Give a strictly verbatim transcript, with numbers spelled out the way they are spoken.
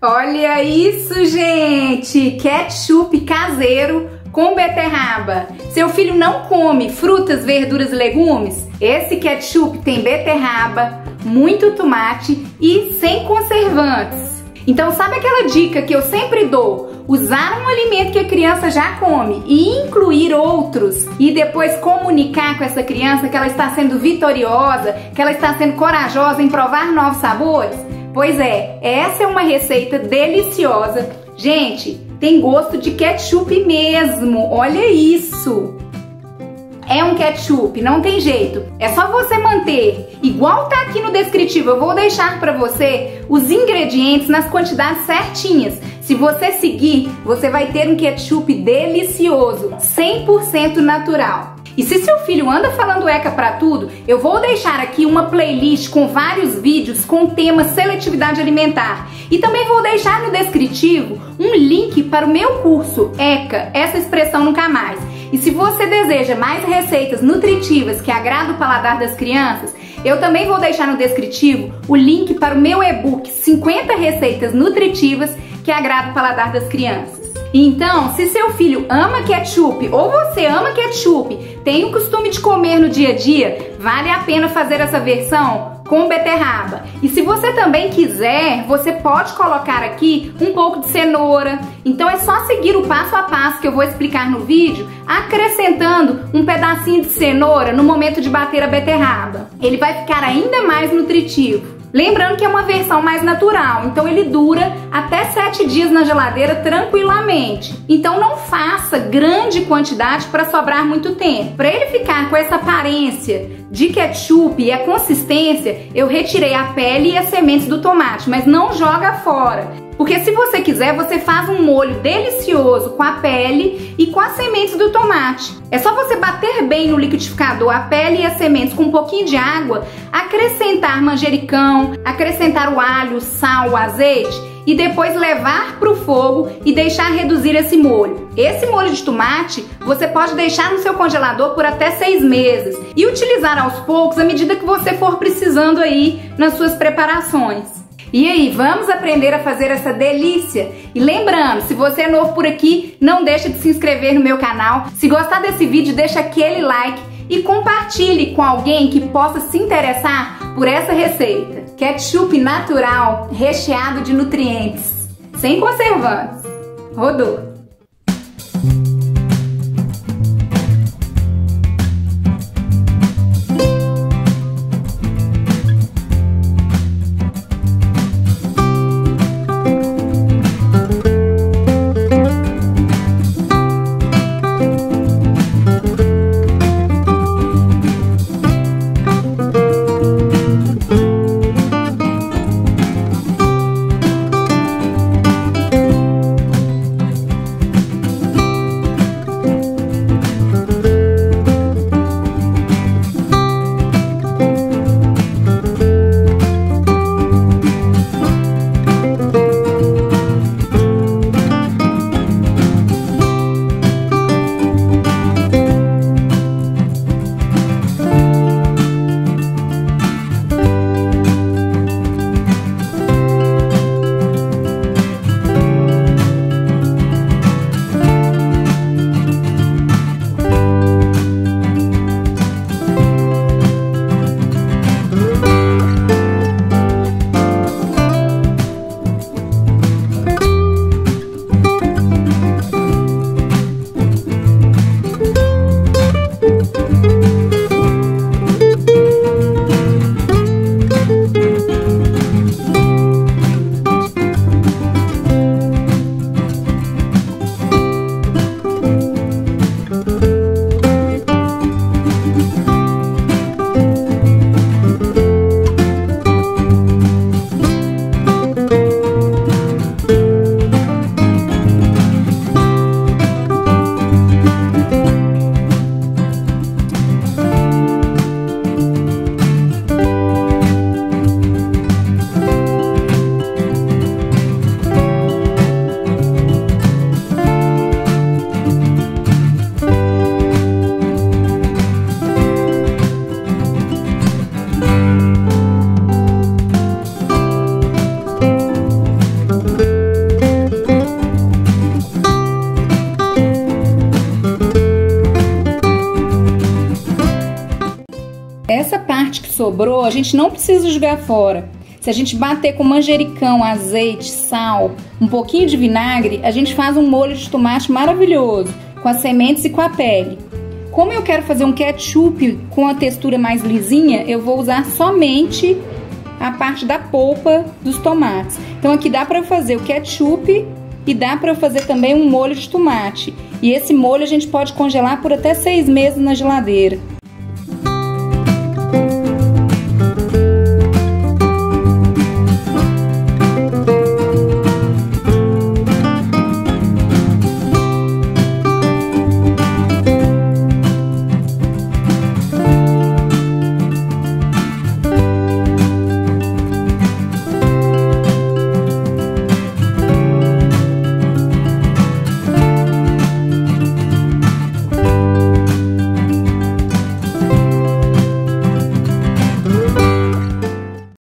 Olha isso, gente! Ketchup caseiro com beterraba. Seu filho não come frutas, verduras e legumes? Esse ketchup tem beterraba, muito tomate e sem conservantes. Então, sabe aquela dica que eu sempre dou? Usar um alimento que a criança já come e incluir outros e depois comunicar com essa criança que ela está sendo vitoriosa, que ela está sendo corajosa em provar novos sabores? Pois é, essa é uma receita deliciosa. Gente, tem gosto de ketchup mesmo, olha isso! É um ketchup, não tem jeito. É só você manter, igual tá aqui no descritivo, eu vou deixar para você os ingredientes nas quantidades certinhas. Se você seguir, você vai ter um ketchup delicioso, cem por cento natural. E se seu filho anda falando eca pra tudo, eu vou deixar aqui uma playlist com vários vídeos com o tema seletividade alimentar. E também vou deixar no descritivo um link para o meu curso ECA, essa expressão nunca mais. E se você deseja mais receitas nutritivas que agradam o paladar das crianças, eu também vou deixar no descritivo o link para o meu e-book cinquenta receitas nutritivas que agradam o paladar das crianças. Então, se seu filho ama ketchup ou você ama ketchup, tem o costume de comer no dia a dia, vale a pena fazer essa versão com beterraba. E se você também quiser, você pode colocar aqui um pouco de cenoura. Então é só seguir o passo a passo que eu vou explicar no vídeo, acrescentando um pedacinho de cenoura no momento de bater a beterraba. Ele vai ficar ainda mais nutritivo. Lembrando que é uma versão mais natural, então ele dura até sete dias na geladeira tranquilamente. Então não faça grande quantidade para sobrar muito tempo. Para ele ficar com essa aparência de ketchup e a consistência, eu retirei a pele e as sementes do tomate, mas não joga fora. Porque se você quiser, você faz um molho delicioso com a pele e com as sementes do tomate. É só você bater bem no liquidificador a pele e as sementes com um pouquinho de água, acrescentar manjericão, acrescentar o alho, o sal, o azeite e depois levar para o fogo e deixar reduzir esse molho. Esse molho de tomate você pode deixar no seu congelador por até seis meses e utilizar aos poucos à medida que você for precisando aí nas suas preparações. E aí, vamos aprender a fazer essa delícia? E lembrando, se você é novo por aqui, não deixa de se inscrever no meu canal. Se gostar desse vídeo, deixa aquele like e compartilhe com alguém que possa se interessar por essa receita. Ketchup natural, recheado de nutrientes, sem conservantes. Rodou! sobrou, a gente não precisa jogar fora. Se a gente bater com manjericão, azeite, sal, um pouquinho de vinagre, a gente faz um molho de tomate maravilhoso, com as sementes e com a pele. Como eu quero fazer um ketchup com a textura mais lisinha, eu vou usar somente a parte da polpa dos tomates. Então aqui dá para fazer o ketchup e dá para fazer também um molho de tomate. E esse molho a gente pode congelar por até seis meses na geladeira.